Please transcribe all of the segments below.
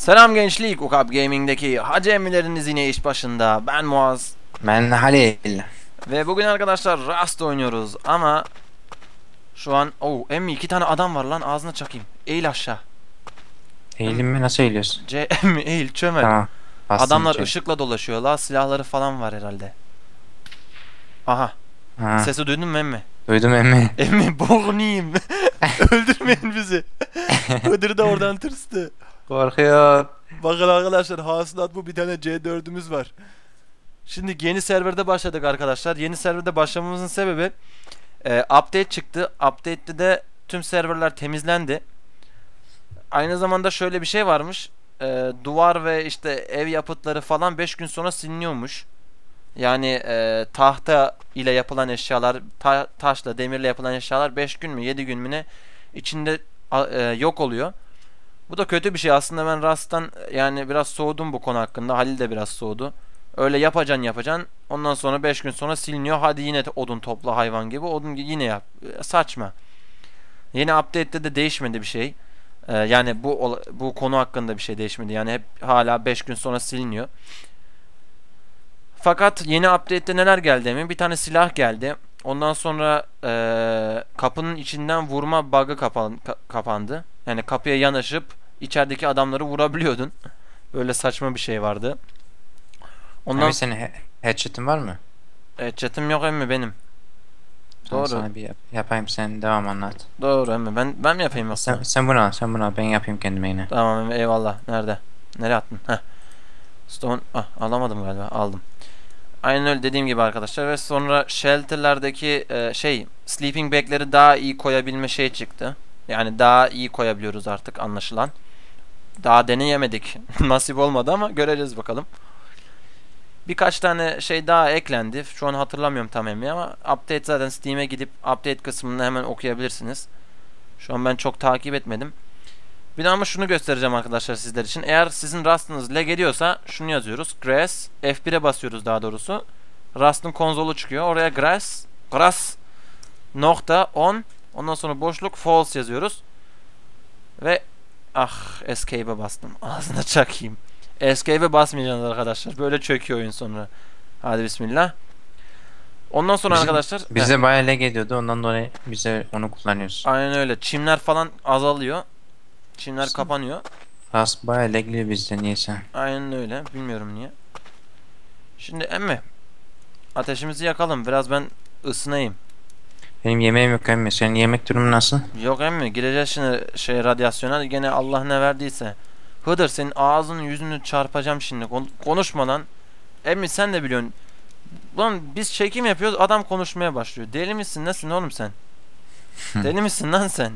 Selam gençlik, Ukab Gaming'deki Hacı emmileriniz yine iş başında. Ben Muaz. Ben Halil. Ve bugün arkadaşlar Rust oynuyoruz ama şu an emmi 2 tane adam var lan, ağzına çakayım. Eğil aşağı. Eğilim mi? Nasıl eğiliyorsun? Emmi eğil, çömel. Tamam. Bastım Adamlar içeri. ışıkla dolaşıyorlar, silahları falan var herhalde. Aha, Ha, sesi duydun mu emmi? duydum emmi. Emmi boğunayım. Öldürmeyin bizi. Hıdır da oradan tırstı. Korkuyor. Bakın arkadaşlar, hasılat bu, bir tane C4'ümüz var. Şimdi yeni serverde başladık arkadaşlar. Yeni serverde başlamamızın sebebi update çıktı. Update'te de tüm serverler temizlendi. Aynı zamanda şöyle bir şey varmış. Duvar ve işte ev yapıtları falan 5 gün sonra siliniyormuş. Yani tahta ile yapılan eşyalar, taşla, demirle yapılan eşyalar 5 gün mü 7 gün mü ne içinde yok oluyor. Bu da kötü bir şey. Aslında ben Rust'tan yani biraz soğudum bu konu hakkında. Halil de biraz soğudu. Öyle yapacaksın. Ondan sonra 5 gün sonra siliniyor. Hadi yine odun topla hayvan gibi. Odun yine yap. Saçma. Yeni update'te de değişmedi bir şey. Yani bu konu hakkında bir şey değişmedi. Yani hep hala 5 gün sonra siliniyor. Fakat yeni update'te neler geldi mi? Bir tane silah geldi. Ondan sonra kapının içinden vurma bug'ı kapandı. Yani kapıya yanaşıp içerideki adamları vurabiliyordun. Böyle saçma bir şey vardı. Ondan Abi senin headshot'ın var mı? chat'im yok emmi benim. Tamam, Doğru. sana bir yapayım, sen devam anlat. Doğru emmi. Ben mi yapayım yoksa? Sen bunu al, sen bunu al, ben yapayım kendime yine. Tamam emmi, eyvallah. Nerede? Nereye attın? Heh. Stone. Alamadım galiba. Aldım. Aynen öyle dediğim gibi arkadaşlar. Ve sonra shelter'lardaki sleeping bag'leri daha iyi koyabilme şey çıktı. Yani daha iyi koyabiliyoruz artık anlaşılan. Daha deneyemedik. Nasip olmadı ama göreceğiz bakalım. Birkaç tane şey daha eklendi. Şu an hatırlamıyorum tamamen ama update zaten Steam'e gidip update kısmını hemen okuyabilirsiniz. Şu an ben çok takip etmedim. Bir de ama şunu göstereceğim arkadaşlar sizler için. Eğer sizin Rust'ınız lag ediyorsa şunu yazıyoruz. Grass. F1'e basıyoruz daha doğrusu. Rust'ın konsolu çıkıyor. Oraya grass nokta on. Ondan sonra boşluk false yazıyoruz. Ve escape'e bastım. Ağzına çakayım. Escape'e basmayacaksınız arkadaşlar. Böyle çöküyor oyun sonra. Hadi bismillah. Ondan sonra arkadaşlar Bize bayağı lag ediyordu, ondan dolayı bize onu kullanıyoruz. aynen öyle. Çimler falan azalıyor. Çimler kapanıyor. Rast bayağı lagli bizde niyeyse. Aynen öyle. Bilmiyorum niye. Şimdi emmi ateşimizi yakalım. Biraz ben ısınayım. Benim yemeğim yok emmi, senin yemek durumu nasıl? Yok emmi, gireceğiz şimdi radyasyona. Gene Allah ne verdiyse. Hıdır, senin ağzını yüzünü çarpacağım şimdi. Konuşma lan. Emmi sen de biliyorsun. Lan biz çekim yapıyoruz, adam konuşmaya başlıyor. Deli misin nesin oğlum sen? Deli misin lan sen?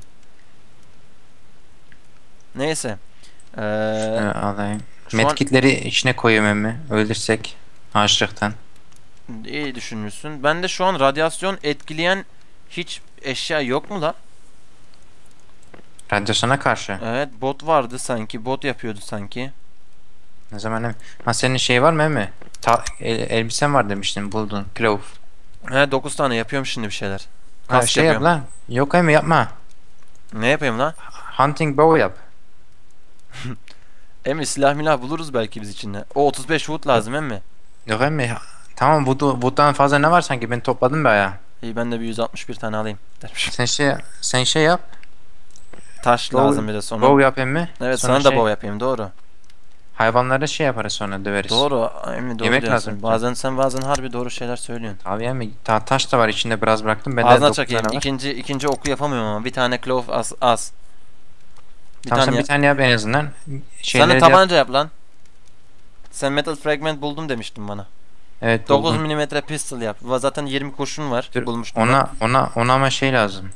Neyse. Alayım. Şu an Medkitleri içine koyuyorum emmi, ölürsek açlıktan. iyi düşünmüşsün. Ben de şu an radyasyon etkileyen hiç eşya yok mu la? Radyasyona karşı. Evet, bot vardı sanki. Bot yapıyordu sanki. Ne zaman emmi? Ha, senin şey var mı emmi? Elbisen var demiştin, buldun. Clove. He, 9 tane yapıyorum şimdi bir şeyler. Ha, Kask şey yap yapıyorum. lan. Yok emmi, yapma. Ne yapayım lan? Hunting bow yap. Emmi silah milah buluruz belki biz içinde. O 35 wood lazım emmi. Yok emmi. Tamam, bundan fazla ne var sanki, ben topladım bayağı. İyi, ben de bir 161 tane alayım. Dermiş. Sen şey yap. Taş Bow, lazım bir de sonra. bow yap emmi. Evet, Sonra sana da şey, bow yapayım, doğru. hayvanlara şey yaparız, sonra döveriz. Doğru emmi, doğru Yemek diyorsun. lazım. Bazen harbi doğru şeyler söylüyorsun. Abi emmi, taş da var içinde, biraz bıraktım. Bende Ağzına 9 çakayım. tane var. İkinci oku yapamıyorum ama bir tane clove az. Bir Tamam, tane sen bir tane yap en azından. Sen de Şeyleri de yap. tabanca yap lan. Sen metal fragment buldum demiştin bana. Evet, 9 buldum. milimetre pistol yap. Zaten 20 kurşun var. Dur, Bulmuştum ben. ona ama şey lazım.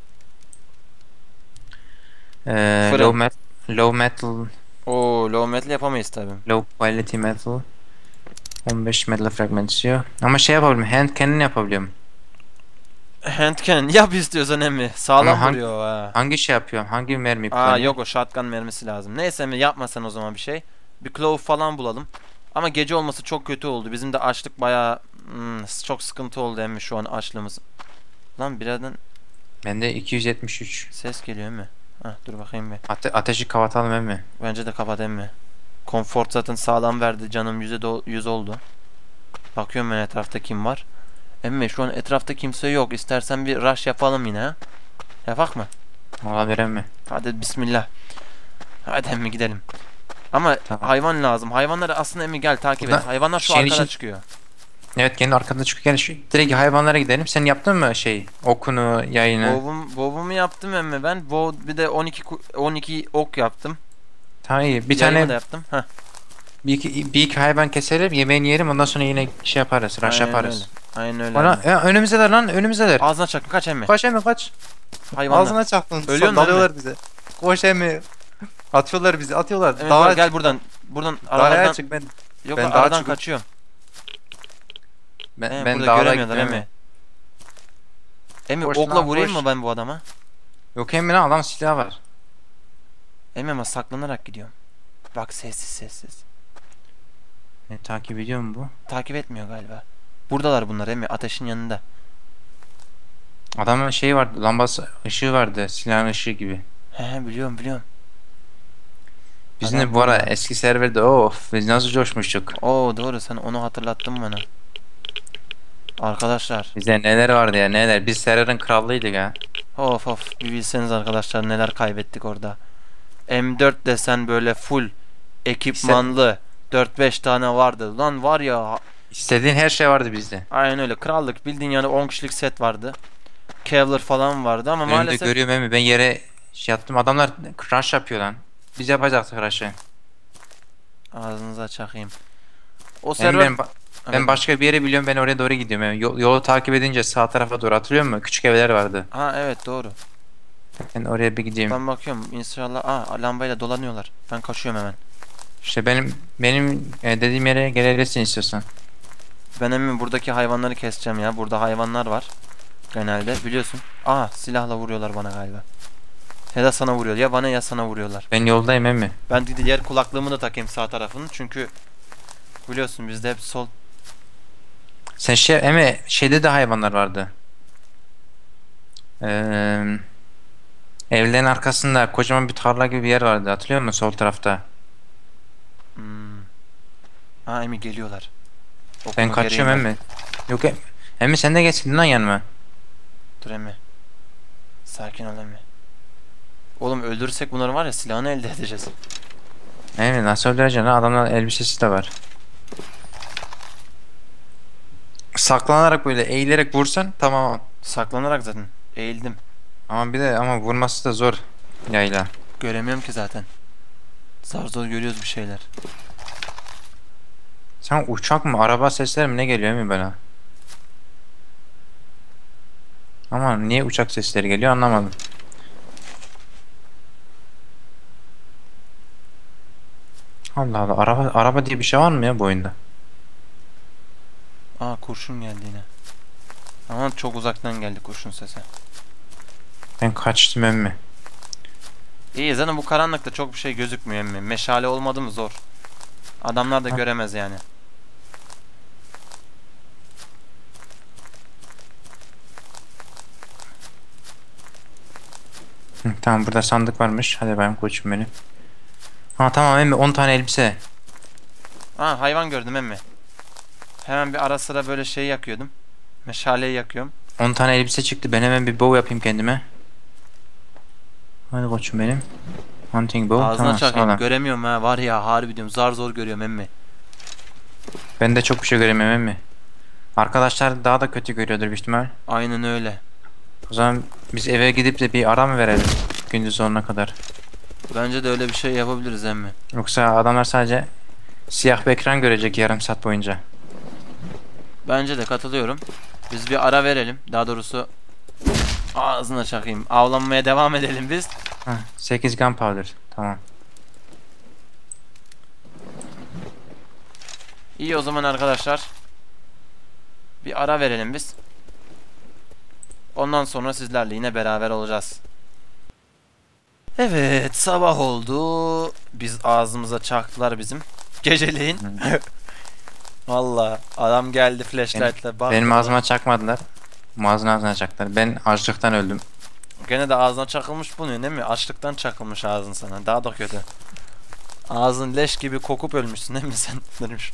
Fırın. Low metal, Oo, low metal yapamayız tabi. low quality metal. 15 metal fragment istiyor. Ama şey yapabiliyorum. Hand cannon yapabiliyorum. Hand cannon yap istiyorsan emmi. Sağlam Ama vuruyor ha. hangi şey yapıyorum? Hangi mermi kullanıyorum? Yok, o shotgun mermisi lazım. Neyse emmi, yapma sen o zaman bir şey. Bir clove falan bulalım. Ama gece olması çok kötü oldu. Bizim de açlık bayağı çok sıkıntı oldu emmi şu an açlığımız. Lan biraden Bende 273. ses geliyor emmi. Heh, dur bakayım bir. Ateşi kapatalım emmi. Bence de kapat emmi. Comfort zaten sağlam verdi. Canım %100 oldu. Bakıyorum ben etrafta kim var. Emmi şu an etrafta kimse yok. İstersen bir rush yapalım yine ha. Yapak mı? Olabilir emmi. Hadi bismillah. Hadi emmi gidelim. Ama Tamam. hayvan lazım. Hayvanları aslında emmi gel takip et. Burada Hayvanlar şu şeyin arkada için- çıkıyor. Evet kendi arkada çıkıyor. Gel şu direkt hayvanlara gidelim. Sen yaptın mı okunu, yayını? Bow'umu yaptım emmi ben. Bow bir de 12 ok yaptım. Tamam iyi. Bir Yayımı da tane yaptım. Heh. bir iki hayvan keselim, yemeğini yiyelim. Ondan sonra yine şey yaparız, rush Aynen yaparız. öyle. Aynen öyle. Bana, emmi. ya, önümüzdeler lan, önümüzdeler. Ağzına çakın kaç emmi. Kaç emmi kaç. Hayvanlar. Ağzına çaktın. Ölüyorsun lan Dalıyorlar bize. Koş emmi. Atıyorlar bizi, atıyorlar. Emmi dur, gel buradan. Buradan Dağa aralardan. çık ben. Yok ben lan, dağa aradan çıkıp- kaçıyorum. Ben, Emmi ben burada dağa göremiyorlar gitmiyorum emmi. Emmi Koş okla lan, vurayım koş. mı ben bu adama? Yok emmi lan adam silahı var. Emmi ama saklanarak gidiyorum. Bak sessiz sessiz. Takip ediyor mu bu? Takip etmiyor galiba. Buradalar bunlar emmi ateşin yanında. Adamın şeyi vardı, lambası ışığı vardı, silahın ışığı gibi. He biliyorum biliyorum. Bizim Adam de bu ara burada. eski serverde of biz nasıl coşmuştuk. Oo doğru sen onu hatırlattın bana. Arkadaşlar. Bizde neler vardı ya neler. Biz serverın krallıydık ha. Of of bir bilseniz arkadaşlar neler kaybettik orada. M4 desen böyle full ekipmanlı 4-5 tane vardı. Lan var ya İstediğin her şey vardı bizde. aynen öyle krallık bildiğin yani 10 kişilik set vardı. Kevlar falan vardı ama Önümde maalesef görüyorum emmi ben yere şey yaptım. Adamlar rush yapıyor lan. Biz yapacaktık rush'ı. ağzınıza çakayım. O Ben, server ben, ben başka bir yere biliyorum ben oraya doğru gidiyorum. Yani yolu takip edince sağ tarafa doğru hatırlıyor musun? Küçük evler vardı. ha evet doğru. Ben oraya bir gideyim. Ben bakıyorum inşallah lambayla dolanıyorlar. Ben kaçıyorum hemen. İşte benim dediğim yere gelebilirsin istiyorsan. Ben emin buradaki hayvanları keseceğim ya. Burada hayvanlar var. Genelde biliyorsun. Silahla vuruyorlar bana galiba. Ya da sana vuruyor. Ya bana ya sana vuruyorlar. Ben yoldayım emmi. Ben diğer kulaklığımı da takayım sağ tarafını. Çünkü biliyorsun bizde hep sol. Sen emmi şeyde de hayvanlar vardı. Ee, Evlerin arkasında kocaman bir tarla gibi bir yer vardı. Hatırlıyor musun sol tarafta? Hmm. Emi geliyorlar. Ben Okunu kaçıyorum vereyim emmi. Yok emmi sen de geçsin lan yanıma. ben. Dur Emi. Sakin ol Emi. Oğlum öldürürsek bunları var ya silahını elde edeceğiz. Emmi nasıl öldüreceksin lan? Adamların elbisesi de var. Saklanarak böyle eğilerek vursan tamam. Saklanarak zaten. Eğildim. Ama vurması da zor yayla. Göremiyorum ki zaten. Zar zor görüyoruz bir şeyler. Sen uçak mı araba sesleri mi ne geliyor mi bana? Ama niye uçak sesleri geliyor anlamadım. Allah Allah araba diye bir şey var mı ya bu oyunda? Kurşun geldi yine. Ama çok uzaktan geldi kurşun sesi. Ben kaçtım emmi. İyi zaten bu karanlıkta çok bir şey gözükmüyor emmi. Meşale olmadı mı zor. Adamlar da göremez yani. Tamam burada sandık varmış. Hadi ben koçum benim. Tamam emmi 10 tane elbise. Hayvan gördüm emmi. Hemen bir ara sıra böyle şey yakıyordum. Meşaleyi yakıyorum. 10 tane elbise çıktı. Ben hemen bir bow yapayım kendime. Hadi koçum benim. Hunting bow. Ağzına Tamam çakayım. sağlam. Göremiyorum ha. Var ya harbi diyorum. Zar zor görüyorum emmi. Ben de çok bir şey göremiyorum emmi. Arkadaşlar daha da kötü görüyordur büyük ihtimal. Aynen öyle. O zaman biz eve gidip de bir ara mı verelim? Gündüz sonuna kadar. Bence de öyle bir şey yapabiliriz emmi. Yoksa adamlar sadece siyah bir ekran görecek yarım saat boyunca. Bence de katılıyorum. Biz bir ara verelim. Daha doğrusu ağzına çakayım. Avlanmaya devam edelim biz. 8 gunpowder. Tamam. İyi o zaman arkadaşlar. Bir ara verelim biz. Ondan sonra sizlerle yine beraber olacağız. Evet sabah oldu. Biz ağzımıza çaktılar bizim. Geceleyin. Valla adam geldi flashlight'la baktı. Benim ağzıma çakmadılar. Ağzına çaktılar. Ben açlıktan öldüm. Gene de ağzına çakılmış bulunuyor değil mi? Açlıktan çakılmış ağzın sana. Daha da kötü. Ağzın leş gibi kokup ölmüşsün değil mi sen? Dönmüş.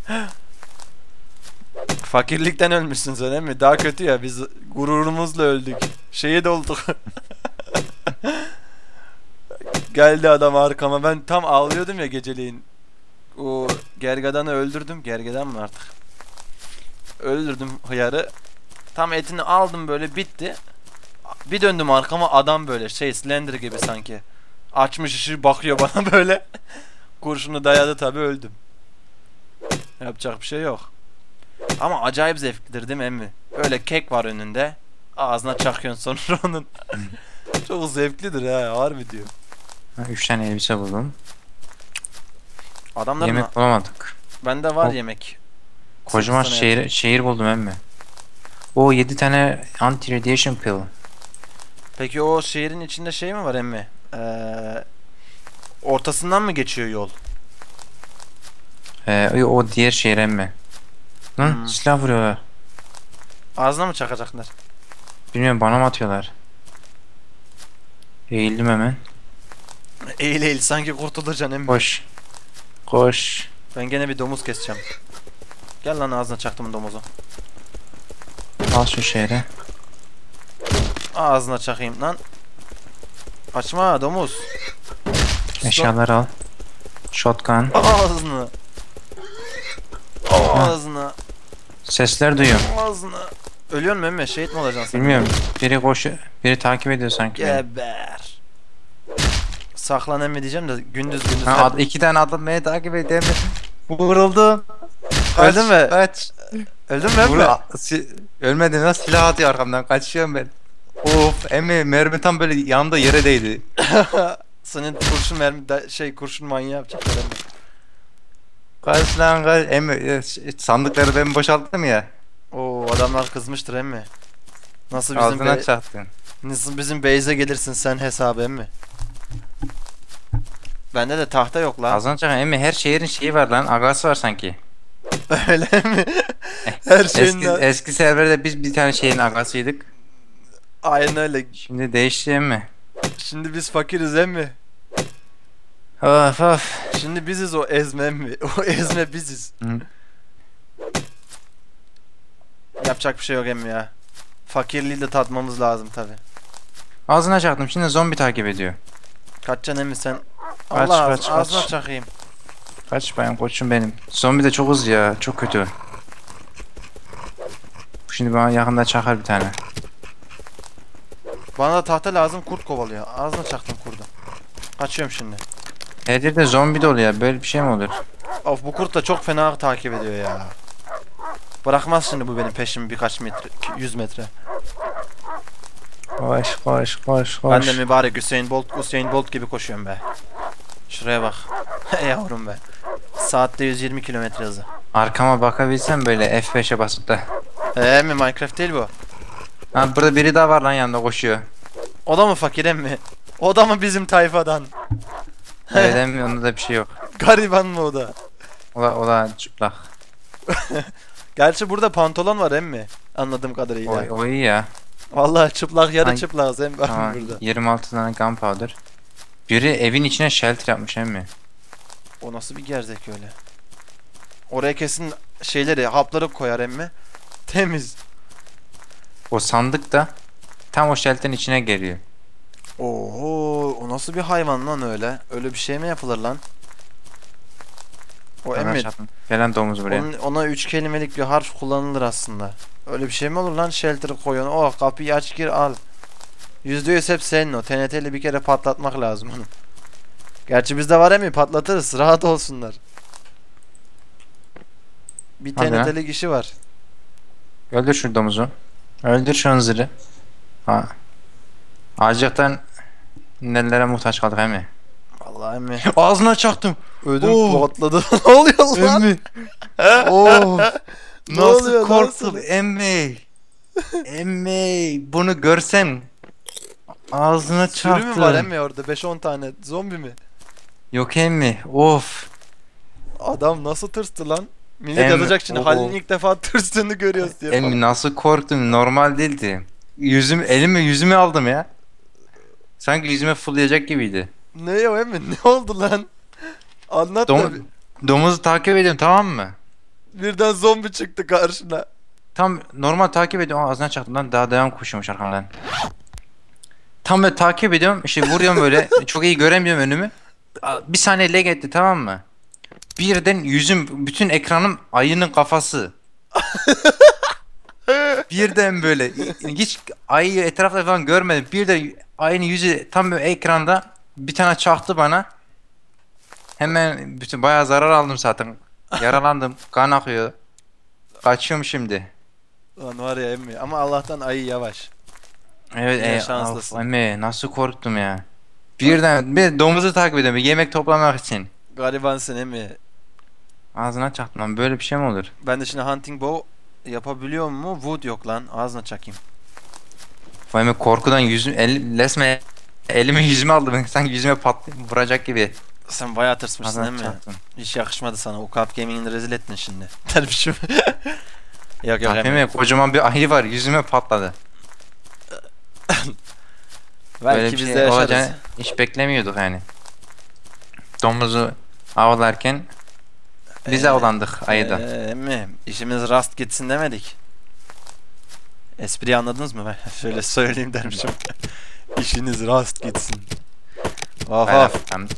Fakirlikten ölmüşsün sen değil mi? Daha kötü ya, biz gururumuzla öldük. Şehit olduk. Geldi adam arkama, ben tam ağlıyordum ya geceliğin. O gergedanı öldürdüm. Gergedan mı artık? Öldürdüm hıyarı. Tam etini aldım, böyle bitti. Bir döndüm arkama, adam böyle Slender gibi sanki. Açmış işi bakıyor bana böyle. Kurşunu dayadı tabi, öldüm. Yapacak bir şey yok. Ama acayip zevklidir değil mi emmi? Böyle kek var önünde. Ağzına çakıyorsun sonra onun. Çok zevklidir ha, harbi diyor. 3 tane elbise buldum. Adamların Yemek bulamadık. bende var O- yemek. Kocaman Sekiz tane yaptım. şehir buldum emmi. O 7 tane anti-radiation pill. Peki o şehrin içinde şey mi var emmi? Ortasından mı geçiyor yol? O diğer şehir emmi. Lan Hmm. silah vuruyorlar. Ağzına mı çakacaklar? Bilmiyorum, bana mı atıyorlar? Eğildim hemen. Eğil eğil, sanki kurtulacaksın emmi. Koş. Koş. Ben gene bir domuz keseceğim. Gel lan, ağzına çaktım domuzu. Al şu şehri. Ağzına çakayım lan. Açma domuz. Eşyaları al. Shotgun. Ağzına. Ağzına. Sesler duyuyorum. Ağzına. Ölüyor mu emmi? Şehit mi olacaksın sen? Bilmiyorum. Biri takip ediyor sanki beni. Geber. Saklan emmi diyeceğim de gündüz gündüz. Ha, 2 tane adam beni takip ediyor. Vuruldum. Öldün mü? Kaç. Öldün mü emmi? Ölmedim ya, silah atıyor arkamdan, kaçıyorum ben. Of emmi, mermi tam böyle yanımda yere değdi. Senin kurşun kurşun manyağı yapacaklar emmi. Kaç lan kaç. Emmi sandıkları ben boşalttım ya. Oo, adamlar kızmıştır emmi. Nasıl Ağzına çaktın. nasıl bizim base'e gelirsin sen hesabı emmi? Bende de tahta yok lan. Ağzına çakan emmi, her şehrin şeyi var lan, agası var sanki. Öyle mi? Her şeyin Eski serverde biz bir tane şeyin agasıydık. aynen öyle. Şimdi değişti emmi. Şimdi biz fakiriz emmi. Of of. Şimdi biziz o ezme emmi. O ezme biziz. Hı. Yapacak bir şey yok emmi ya. Fakirliği de tatmamız lazım tabi. Ağzına çaktım, şimdi zombi takip ediyor. Kaçacaksın emmi sen. Kaç, Allah kaç, ağzına kaç. çakayım. Kaç bayan koçum benim. Zombi de çok hızlı ya, çok kötü. Şimdi bana yakında çakar bir tane. Bana da tahta lazım, kurt kovalıyor. Ağzına çaktım kurdu. Kaçıyorum şimdi. Her yerde zombi dolu ya, böyle bir şey mi olur? Of, bu kurt da çok fena takip ediyor ya. Bırakmaz şimdi bu benim peşimi birkaç metre, 100 metre. Koş koş koş koş. Ben de mübarek Hüseyin Bolt gibi koşuyorum be. Şuraya bak. Yavrum be. Saatte 120 kilometre hızı. Arkama bakabilsem böyle F5'e basıp da. Mi Minecraft değil bu? Ha, burada biri daha var lan, yanında koşuyor. O da mı fakir emmi? O da mı bizim tayfadan? Evet emmi, onda da bir şey yok. Gariban mı o da? O da çıplak. Gerçi burada pantolon var emmi. Anladığım kadarıyla. O iyi ya. Vallahi çıplak yarı Hangi- çıplağız emmi Tamam, burada. 26 tane gunpowder. Biri evin içine shelter yapmış emmi. O nasıl bir gerzek öyle? Oraya kesin hapları koyar emmi. Temiz. O sandık da tam o shelter'ın içine geliyor. Oo, o nasıl bir hayvan lan öyle? Öyle bir şey mi yapılır lan? O Hemen emmi, çarptım. Gelen domuz buraya. ona 3 kelimelik bir harf kullanılır aslında. Öyle bir şey mi olur lan, shelter'ı koyun. Oh, kapıyı aç gir al. %100 hep senin o. TNT'li bir kere patlatmak lazım onu. Gerçi bizde var emmi, patlatırız. Rahat olsunlar. Bir Hadi lan. TNT'li kişi var. Öldür şu domuzu. Öldür şu hınzırı. Ha. Acıktan nelere muhtaç kaldık emmi. Vallahi emmi. Ağzına çaktım. Ödüm Oo. patladı. Ne oluyor lan? Emmi. Oo. Ne oluyor, Nasıl korktum nasıl? emmi. Emmi. Bunu görsen ağzına Sürü çaktım. mü var emmi orada? 5-10 tane. Zombi mi? Yok emmi. Of. Adam nasıl tırstı lan? Millet Emmi, yazacak şimdi. oo. Halil'in ilk defa tırstığını görüyoruz diye. Emmi falan. nasıl korktum, normal değildi. Yüzümü aldım ya. Sanki yüzüme fırlayacak gibiydi. Ne o Emmi? Ne oldu lan? Anlat da Domuzu takip ediyorum, tamam mı? birden zombi çıktı karşına. Tam normal takip ediyorum. Aa, ağzına çaktım lan, daha dayan koşuyormuş arkamdan. Tam böyle takip ediyorum. İşte vuruyorum böyle. Çok iyi göremiyorum önümü. Bir saniye lag etti, tamam mı? Birden yüzüm, bütün ekranım ayının kafası. Birden böyle hiç ayı etrafta falan görmedim. Birden ayının yüzü tam böyle ekranda, bir tane çaktı bana. Hemen bütün bayağı zarar aldım zaten. Yaralandım. Kan akıyor. Kaçıyorum şimdi. Lan var ya Emmi ama Allah'tan ayı yavaş. Evet, Yine şanslısın. Emmi nasıl korktum ya. Birden bir domuzu takip ediyorum yemek toplamak için. Garibansın Emmi. Ağzına çaktım lan, böyle bir şey mi olur? Ben de şimdi hunting bow yapabiliyor mu? Wood yok lan. Ağzına çakayım. Emmi korkudan yüzüm resmen elimi yüzüme aldım. Sanki yüzüme patlayıp vuracak gibi. Sen bayağı tırsmışsın Ağzına değil mi? çaktım. Hiç yakışmadı sana. O Cup Gaming'ini rezil ettin şimdi. Dermişim. Yok yok Emmi. Emmi kocaman bir ayı var, yüzüme patladı. Böyle Belki bir biz şey de yaşarız. olacağını hiç beklemiyorduk yani. Domuzu avlarken biz avlandık ayıdan. Emmi işimiz rast gitsin demedik. Espriyi anladınız mı? Ben şöyle söyleyeyim dermişim. İşiniz rast gitsin. Of of.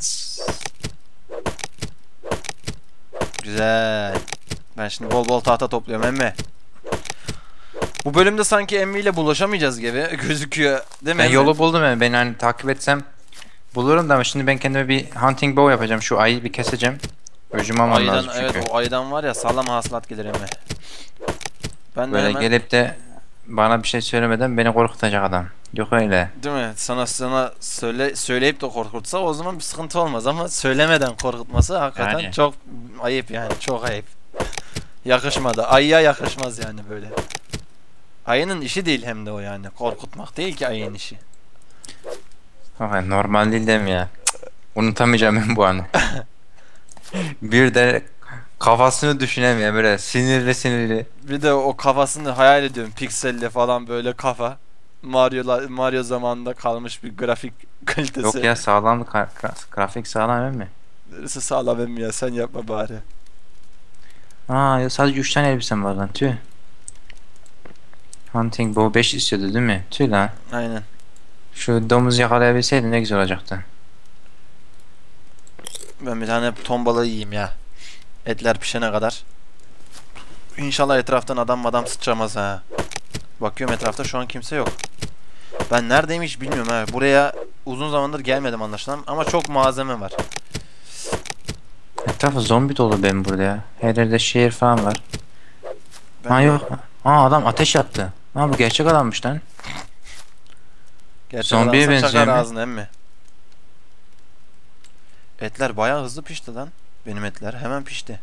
Güzel. Ben şimdi bol bol tahta topluyorum Emmi. Bu bölümde sanki Emmi ile bulaşamayacağız gibi gözüküyor değil mi? Ben Emmi? yolu buldum yani, beni hani takip etsem bulurum da, ama şimdi ben kendime bir hunting bow yapacağım. Şu ayıyı bir keseceğim. Öcüm almam Ayıdan, lazım çünkü. evet o ayıdan var ya sağlam hasılat gelir Emmi. Ben de Böyle hemen, gelip de bana bir şey söylemeden beni korkutacak adam. Yok öyle. değil mi? Sana söyleyip de korkutsa o zaman bir sıkıntı olmaz ama söylemeden korkutması hakikaten Yani. çok ayıp yani çok ayıp. Yakışmadı. Ayıya yakışmaz yani böyle. Ayının işi değil hem de o yani. Korkutmak değil ki ayının işi. Ama normal değil değil mi ya? Cık, unutamayacağım ben bu anı. Bir de kafasını düşünemiyorum, böyle sinirli sinirli. Bir de o kafasını hayal ediyorum. Pikselli falan böyle kafa. Mario zamanında kalmış bir grafik kalitesi. Yok ya, sağlam grafik sağlam değil mi? Neresi sağlam emmi ya sen yapma bari. Aa ya, sadece 3 tane elbisem var lan, tüh. Hunting bow 5 istiyordu değil mi? Tüh lan. Aynen. Şu domuz yakalayabilseydim ne güzel olacaktı. Ben bir tane ton balığı yiyeyim ya. Etler pişene kadar. İnşallah etraftan adam sıçramaz ha. Bakıyorum etrafta şu an kimse yok. Ben neredeyim hiç bilmiyorum ha. Buraya uzun zamandır gelmedim anlaşılan ama çok malzeme var. Etrafı zombi dolu benim burada ya. Her yerde şehir falan var. Ben Ha de- yok. Aa, adam ateş attı. Ha, bu gerçek adammış lan. Gerçek Zombiye adamsa benziyor çakar mi? ağzına emmi. Etler bayağı hızlı pişti lan. Benim etler hemen pişti.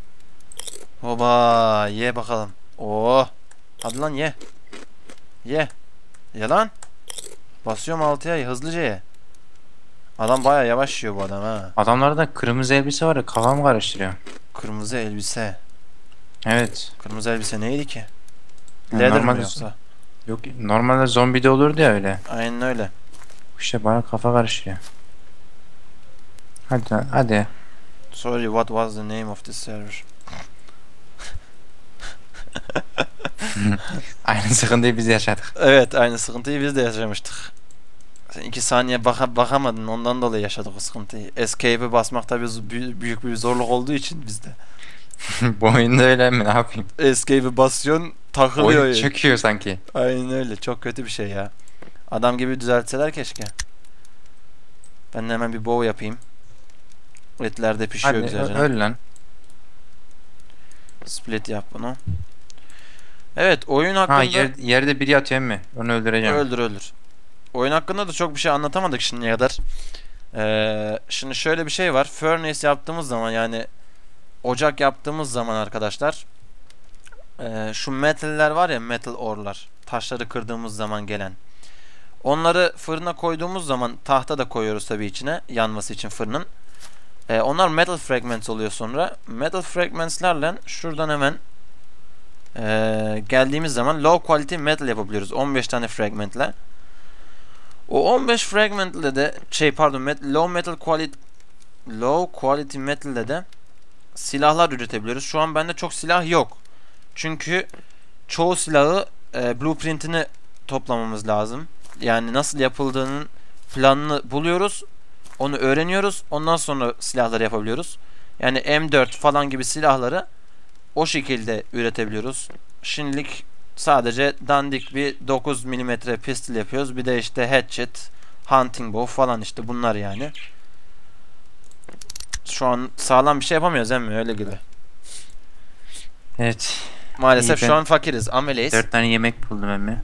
Oba ye bakalım. Oh. Hadi lan ye. Ye. Ye lan. Basıyorum altıya hızlıca ye. Adam bayağı yavaş yiyor bu adam ha. Adamlarda kırmızı elbise var ya, kafamı karıştırıyor. Kırmızı elbise. Evet. Kırmızı elbise neydi ki? Ya Leather normalde- mi yoksa? Yok, normalde zombi de olurdu ya öyle. Aynen öyle. İşte bana kafa karışıyor. Hadi lan, hadi. Sorry, what was the name of this server? Aynı sıkıntıyı biz yaşadık. Evet, aynı sıkıntıyı biz de yaşamıştık. Sen 2 saniye bakamadın, ondan dolayı yaşadık o sıkıntıyı. Escape'e basmak tabii büyük bir zorluk olduğu için bizde. Bu oyunda öyle mi, ne yapayım? Escape'e basıyorsun, takılıyor. Oyun ya. çöküyor sanki. Aynen öyle, çok kötü bir şey ya. Adam gibi düzeltseler keşke. Ben de hemen bir bow yapayım. Etler de pişiyor Hadi güzelce. öl lan. Split yap bunu. Evet, oyun hakkında... Ha, yerde biri yatıyor mi? Onu öldüreceğim. Öldür. Oyun hakkında da çok bir şey anlatamadık şimdiye kadar. Şimdi şöyle bir şey var. Furnace yaptığımız zaman yani ocak yaptığımız zaman arkadaşlar şu metaller var ya, metal ore'lar. Taşları kırdığımız zaman gelen. Onları fırına koyduğumuz zaman tahta da koyuyoruz tabii içine yanması için fırının. Onlar metal fragments oluyor sonra. Metal fragments'lerle şuradan hemen geldiğimiz zaman low quality metal yapabiliyoruz 15 tane fragmentle. O 15 fragment ile de low quality metal ile de silahlar üretebiliyoruz. Şu an bende çok silah yok. Çünkü çoğu silahı blueprint'ini toplamamız lazım. Yani nasıl yapıldığının planını buluyoruz. Onu öğreniyoruz. Ondan sonra silahları yapabiliyoruz. Yani M4 falan gibi silahları o şekilde üretebiliyoruz. Şimdilik sadece dandik bir 9 milimetre pistol yapıyoruz. Bir de işte hatchet, hunting bow falan işte bunlar yani. Şu an sağlam bir şey yapamıyoruz emmi öyle gibi. Evet. Maalesef İyi, şu an fakiriz, ameleyiz. 4 tane yemek buldum emmi.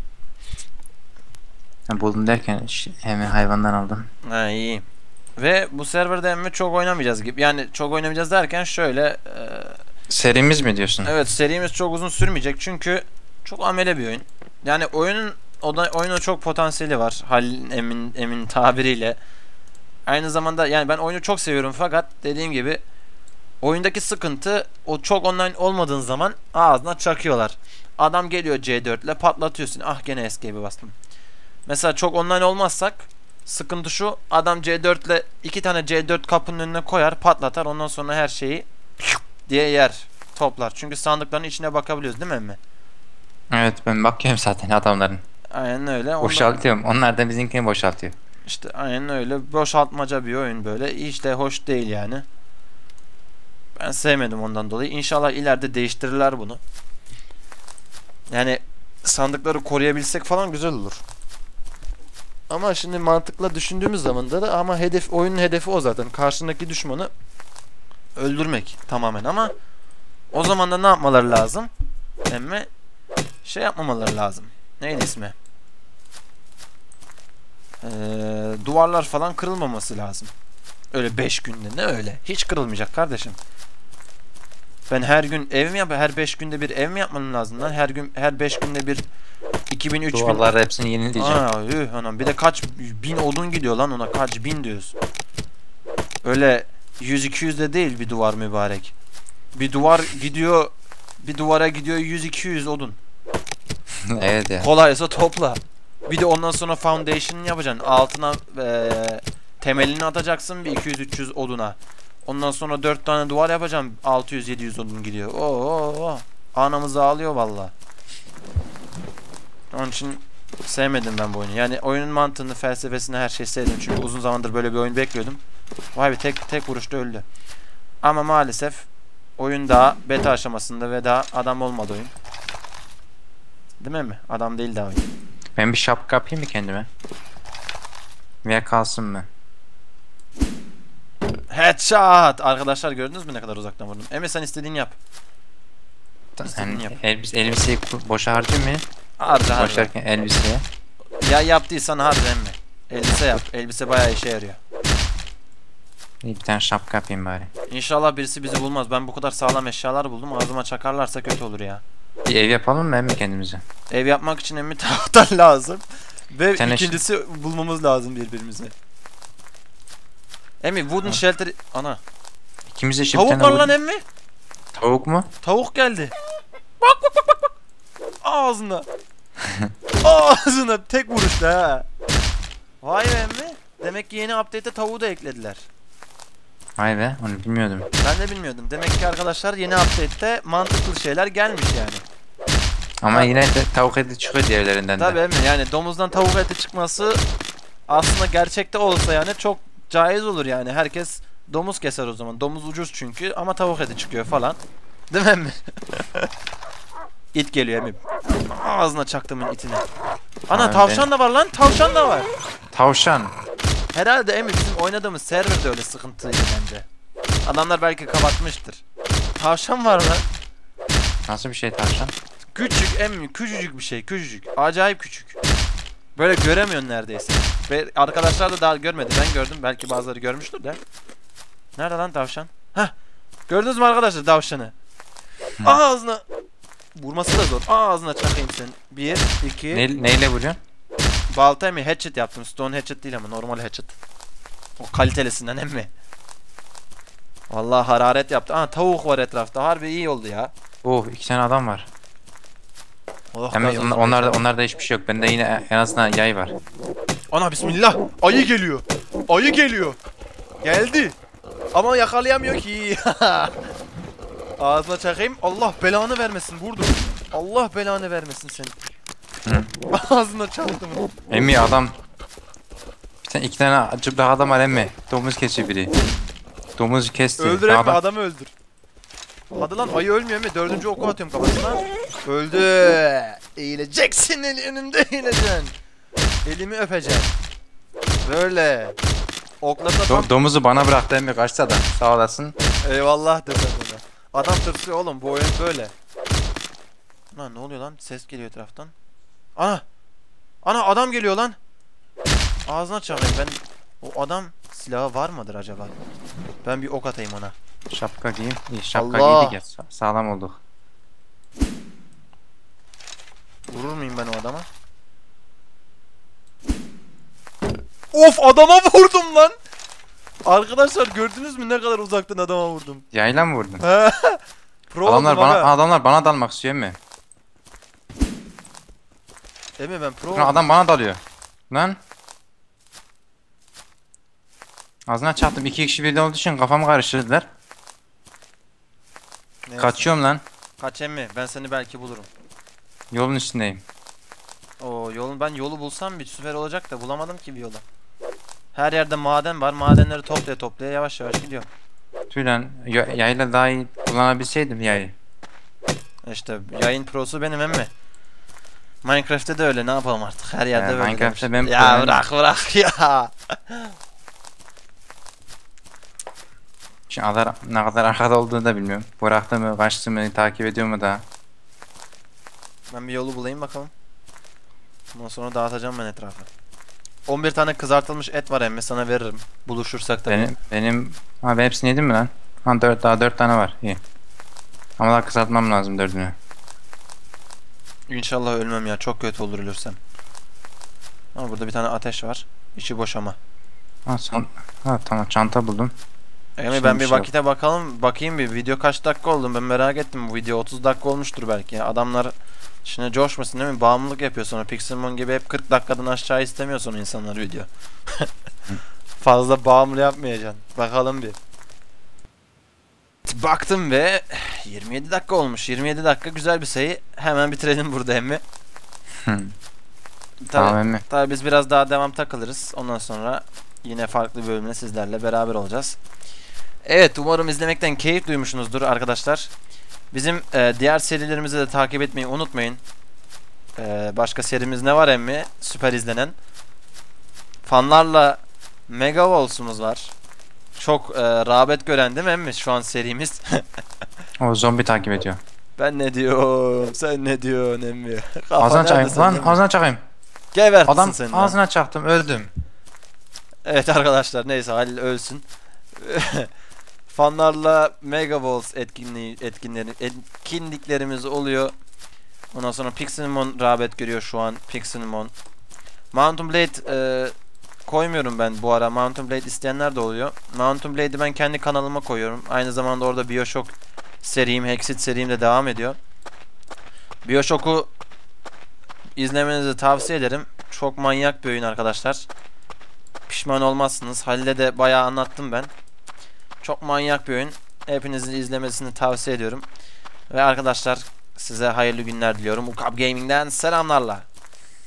Buldum derken hemen hayvandan aldım. Ha iyi. Ve bu serverda emmi çok oynamayacağız gibi. Yani çok oynamayacağız derken şöyle Serimiz mi diyorsun? evet serimiz çok uzun sürmeyecek çünkü çok amele bir oyun. Yani oyunun çok potansiyeli var. Halil'in emin tabiriyle. Aynı zamanda yani ben oyunu çok seviyorum fakat dediğim gibi oyundaki sıkıntı o çok online olmadığın zaman ağzına çakıyorlar. Adam geliyor C4 ile patlatıyorsun. Ah gene escape'e bastım. Mesela çok online olmazsak sıkıntı şu. Adam C4 ile 2 tane C4 kapının önüne koyar, patlatar. Ondan sonra her şeyi diye yer, toplar. Çünkü sandıkların içine bakabiliyoruz değil mi emmi? Evet ben bakıyorum zaten adamların. Aynen öyle. Boşaltıyorum. Onlar da bizimkini boşaltıyor. İşte aynen öyle. Boşaltmaca bir oyun böyle. Hiç de hoş değil yani. Ben sevmedim ondan dolayı. İnşallah ileride değiştirirler bunu. Yani sandıkları koruyabilsek falan güzel olur. Ama şimdi mantıkla düşündüğümüz zaman da ama oyunun hedefi o zaten. Karşındaki düşmanı öldürmek tamamen ama o zaman da ne yapmaları lazım? Emme şey yapmamaları lazım. Neydi ismi? Duvarlar falan kırılmaması lazım. Öyle 5 günde ne öyle? Hiç kırılmayacak kardeşim. Ben her gün ev mi yapayım? Her 5 günde bir ev mi yapmam lazım lan? Her 5 günde bir 2000 3000 Duvarları hepsini yenileyeceğim. Anam bir de kaç bin odun gidiyor lan ona kaç bin diyoruz. Öyle 100-200 de değil bir duvar mübarek. Bir duvara gidiyor 100-200 odun. Evet ya. Kolaysa topla. Bir de ondan sonra foundation yapacaksın. Altına temelini atacaksın bir 200-300 oduna. Ondan sonra 4 tane duvar yapacağım. 600-700 odun gidiyor. Oo. Anamız ağlıyor valla. Onun için sevmedim ben bu oyunu. Yani oyunun mantığını, felsefesini her şeyi sevdim. Çünkü uzun zamandır böyle bir oyun bekliyordum. Vay be tek vuruşta öldü. Ama maalesef oyun daha beta aşamasında ve daha adam olmadı oyun. Değil mi? Adam değil daha oyun. Ben bir şapka yapayım mı kendime? Veya kalsın mı? Headshot! Arkadaşlar gördünüz mü ne kadar uzaktan vurdum? Emre sen istediğini yap. İstediğini yap. Elbiseyi boşa harcayayım mı? Harca. Boşarken elbiseye. Ya yaptıysan harca Emre. Elbise yap. Elbise bayağı işe yarıyor. İyi bir tane şapka yapayım bari. İnşallah birisi bizi bulmaz. Ben bu kadar sağlam eşyalar buldum. Ağzıma çakarlarsa kötü olur ya. Bir ev yapalım mı emmi kendimize? Ev yapmak için emmi tahta lazım. Ve Sen ikincisi bulmamız lazım birbirimizi. Emmi wooden shelter... Ana. İkimize şimdi Tavuk var lan emmi. Tavuk mu? Tavuk geldi. Bak. Ağzına. Ağzına tek vuruşta ha. Vay be emmi. Demek ki yeni update'te tavuğu da eklediler. Vay be onu bilmiyordum. Ben de bilmiyordum. Demek ki arkadaşlar yeni update'te mantıklı şeyler gelmiş yani. Ama yine de tavuk eti çıkıyor diğerlerinden de. Tabii emmi yani domuzdan tavuk eti çıkması aslında gerçekte olsa yani çok caiz olur yani. Herkes domuz keser o zaman. Domuz ucuz çünkü ama tavuk eti çıkıyor falan. Değil mi emmi? İt geliyor emmi. Ağzına çaktımın itini. Ana Abi tavşan da var lan. Tavşan da var. Tavşan. Herhalde emmi bizim oynadığımız serverde öyle sıkıntıydı bence. Adamlar belki kapatmıştır. Tavşan var lan. Nasıl bir şey tavşan? Küçük emmi. Küçücük bir şey. Küçücük. Acayip küçük. Böyle göremiyorsun neredeyse. Ve arkadaşlar da daha görmedi. Ben gördüm. Belki bazıları görmüştür de. Nerede lan tavşan? Heh. Gördünüz mü arkadaşlar tavşanı? Ağzına. Vurması da zor. Ağzına çakayım sen. 1, 2. Neyle vuruyorsun? Baltaya mı hatchet yaptım. Stone hatchet değil ama normal hatchet. O kalitelisinden emmi. Vallahi hararet yaptı. Aa tavuk var etrafta. Harbi iyi oldu ya. Oh 2 tane adam var. Oh, Ama onlarda hiçbir şey yok. Bende yine en azından yay var. Ana bismillah. Ayı geliyor. Ayı geliyor. Geldi. Ama yakalayamıyor ki. Ağzına çakayım. Allah belanı vermesin. Vurdum. Allah belanı vermesin seni. Ağzına çaktım. Emmi adam. İki tane cıbdak adam var emmi. Domuz kesiyor biri. Domuz kesti. Öldür emmi, adamı öldür. Hadi lan, ayı ölmüyor emmi. 4. oku atıyorum kafasına. Öldü. Eğileceksin, önümde eğileceksin. Elimi öpeceksin. Böyle. Oklarına tam... Domuzu bana bıraktı emmi, kaçsa da. Sağ olasın. Eyvallah dedi bana. Adam tırsıyor oğlum, bu oyun böyle. Lan ne oluyor lan? Ses geliyor etraftan. Ana! Ana adam geliyor lan! Ağzına çarpayım ben. O adam silahı var mıdır acaba? Ben bir ok atayım ona. Şapka giyeyim. İyi, şapka Allah! giydik ya. Sağlam olduk. Vurur muyum ben o adama? Of, adama vurdum lan! Arkadaşlar gördünüz mü ne kadar uzaktan adama vurdum? Yayla mı vurdun? Pro adamlar bana dalmak istiyor emmi. Emi ben pro. Adam bana dalıyor. Lan. Ağzına çaktım. 2 kişi birden olduğu için kafamı karıştırdılar. Neyse. Kaçıyorum lan. Kaç emmi, ben seni belki bulurum. Yolun üstündeyim. Oo, ben yolu bulsam bir süper olacak da bulamadım ki bir yolu. Her yerde maden var. Madenleri toplaya toplaya yavaş yavaş gidiyorum. Tüy lan. Yayla daha iyi kullanabilseydim yayı. İşte yayın prosu benim emmi. Minecraft'te de öyle, ne yapalım artık, her yerde böyle. Minecraft'te ben ya pro bırak ya. Şimdi ne kadar arkada olduğunu da bilmiyorum. Bıraktı mı, kaçtı mı, takip ediyor mu da. Ben bir yolu bulayım bakalım. Ondan sonra dağıtacağım ben etrafı. 11 tane kızartılmış et var emmi, sana veririm. Buluşursak da. Ben hepsini yedim mi lan? Ha, daha 4 tane var. İyi. Ama daha kısaltmam lazım 4'ünü. İnşallah ölmem ya, çok kötü olur ölürsem. Ama burada bir tane ateş var. İçi boş ama. Tamam, çanta buldum. Emmi ben bir vakite bakayım bir video kaç dakika oldu, ben merak ettim. Bu video 30 dakika olmuştur belki ya. Adamlar şimdi coşmasın değil mi? Bağımlılık yapıyor sonra. Pixelmon gibi hep 40 dakikadan aşağı istemiyor sonra insanlar video. Fazla bağımlı yapmayacaksın. Bakalım bir. Baktım ve 27 dakika olmuş. 27 dakika güzel bir sayı. Hemen bitirelim burada emmi. Tamam emmi. Tabii biz biraz daha devam takılırız. Ondan sonra yine farklı bir bölümle sizlerle beraber olacağız. Evet, umarım izlemekten keyif duymuşsunuzdur arkadaşlar. Bizim diğer serilerimizi de takip etmeyi unutmayın. Başka serimiz ne var emmi? Süper izlenen. Fanlarla Mega Walls'umuz var. Çok rağbet gören değil mi emmi şu an serimiz? O zombi takip ediyor. Ben ne diyorum? Sen ne diyorsun emmi? Ağzına çakayım lan, ağzına çakayım. Gebertsin Adam seni. ağzına çaktım, öldüm. Evet arkadaşlar, neyse Halil ölsün. Fanlarla Mega Walls etkinliklerimiz oluyor. Ondan sonra Pixelmon rağbet görüyor şu an. Pixelmon. Mountain Blade koymuyorum ben bu ara. Mountain Blade isteyenler de oluyor. Mountain Blade'i ben kendi kanalıma koyuyorum. Aynı zamanda orada BioShock serim, Hexit serim de devam ediyor. BioShock'u izlemenizi tavsiye ederim. Çok manyak bir oyun arkadaşlar. Pişman olmazsınız. Halil'e de bayağı anlattım ben. Çok manyak bir oyun. Hepinizin izlemesini tavsiye ediyorum. Ve arkadaşlar size hayırlı günler diliyorum. Ukab Gaming'den selamlarla.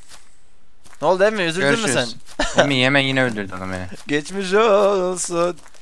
Ne oldu emmi? Üzüldün mü sen? Görüşürüz. Emmi yine öldürdü adam beni. Geçmiş olsun.